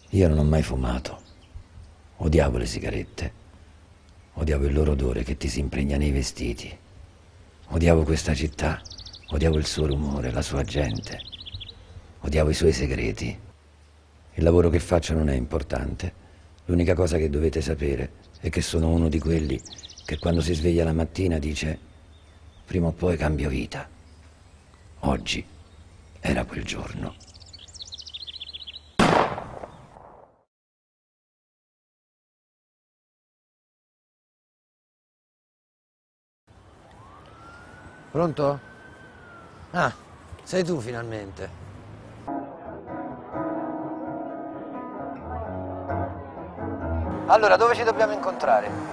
Io non ho mai fumato. Odiavo le sigarette. Odiavo il loro odore che ti si impregna nei vestiti. Odiavo questa città. Odiavo il suo rumore, la sua gente. Odiavo i suoi segreti. Il lavoro che faccio non è importante. L'unica cosa che dovete sapere è che sono uno di quelli che quando si sveglia la mattina dice: prima o poi cambio vita. Oggi era quel giorno. Pronto? Ah, sei tu finalmente. Allora, dove ci dobbiamo incontrare?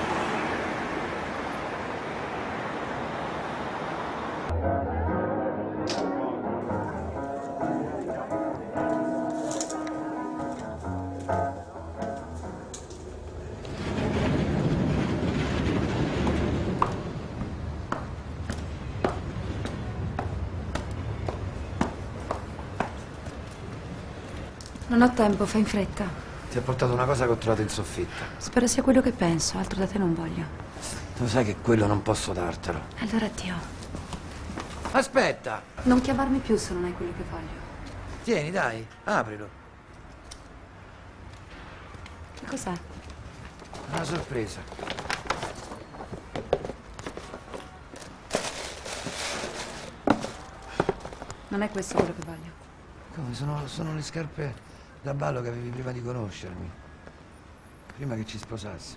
Non ho tempo, fai in fretta. Ti ho portato una cosa che ho trovato in soffitta. Spero sia quello che penso, altro da te non voglio. Tu sai che quello non posso dartelo. Allora addio. Aspetta! Non chiamarmi più se non hai quello che voglio. Tieni, dai, aprilo. Che cos'è? Una sorpresa. Non è questo quello che voglio. Come? Sono le scarpe da ballo che avevi prima di conoscermi. Prima che ci sposassimo.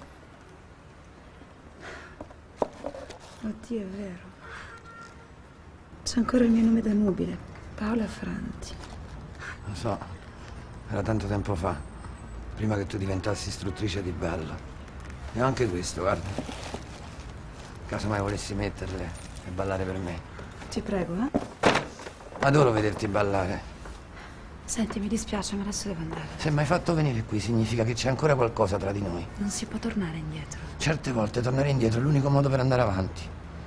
Oddio, è vero. C'è ancora il mio nome da nubile. Paola Franti. Lo so, era tanto tempo fa. Prima che tu diventassi istruttrice di ballo. E ho anche questo, guarda. Caso mai volessi metterle e ballare per me. Ti prego, eh? Adoro vederti ballare. Senti, mi dispiace, ma adesso devo andare. Se mi hai fatto venire qui significa che c'è ancora qualcosa tra di noi. Non si può tornare indietro. Certe volte tornare indietro è l'unico modo per andare avanti.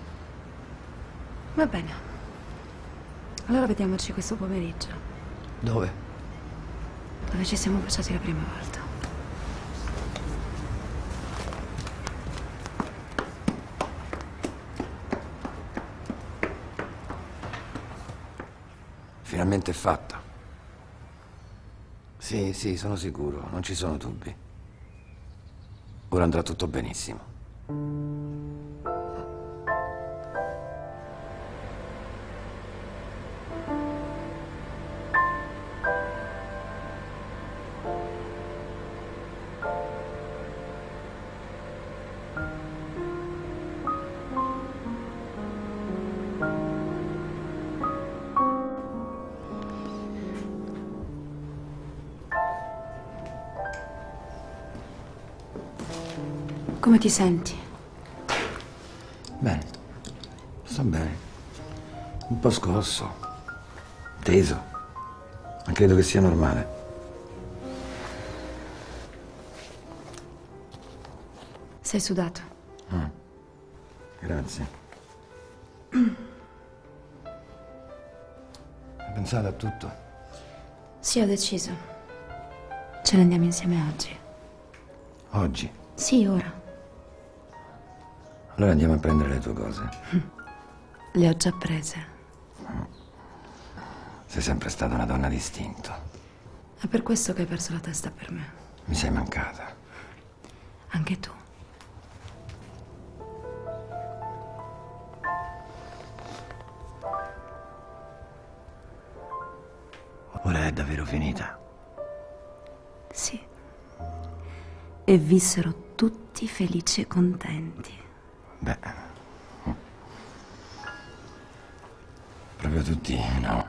Va bene. Allora vediamoci questo pomeriggio. Dove? Dove ci siamo baciati la prima volta. Finalmente è fatta. Sì, sono sicuro, non ci sono dubbi. Ora andrà tutto benissimo. Come ti senti? Bene, sto bene. Un po' scosso, teso, ma credo che sia normale. Sei sudato. Grazie. Hai pensato a tutto? Sì, ho deciso. Ce ne andiamo insieme oggi. Oggi? Sì, ora. Allora andiamo a prendere le tue cose. Le ho già prese. Sei sempre stata una donna d'istinto. È per questo che hai perso la testa per me. Mi sei mancata. Anche tu. Ora è davvero finita. Sì. E vissero tutti felici e contenti. Beh, proprio tutti, no.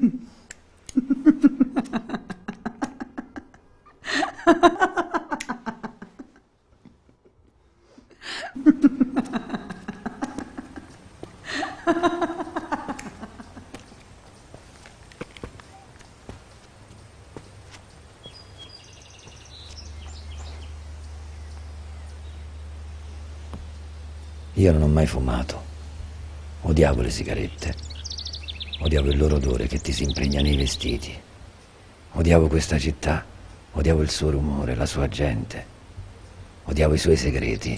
Io non ho mai fumato. Odiavo le sigarette. Odiavo il loro odore che ti si impregna nei vestiti. Odiavo questa città. Odiavo il suo rumore, la sua gente. Odiavo i suoi segreti.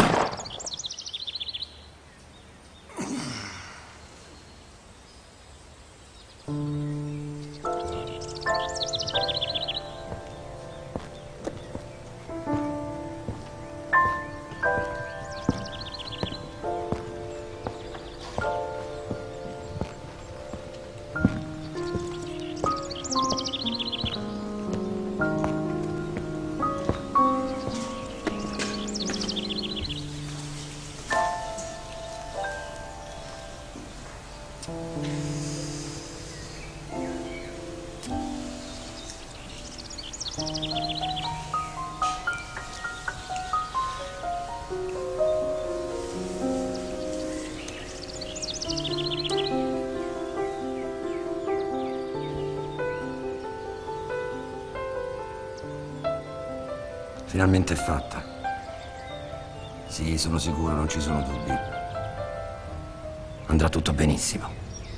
Finalmente è fatta. Sì, sono sicuro, non ci sono dubbi. Andrà tutto benissimo.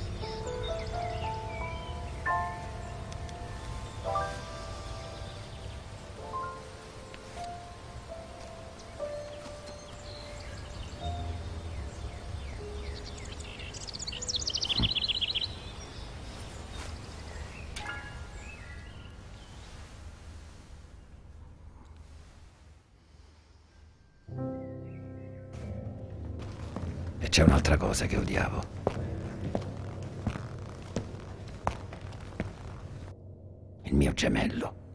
E c'è un'altra cosa che odiavo. Il mio gemello.